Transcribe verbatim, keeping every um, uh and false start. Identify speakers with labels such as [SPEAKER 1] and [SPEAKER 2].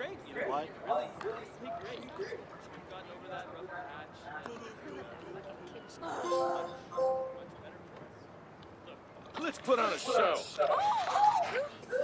[SPEAKER 1] great. You know,
[SPEAKER 2] What?
[SPEAKER 1] really, really great. We've gotten over that rough patch. And it's much, much better for us. Look,
[SPEAKER 3] Let's put on a show.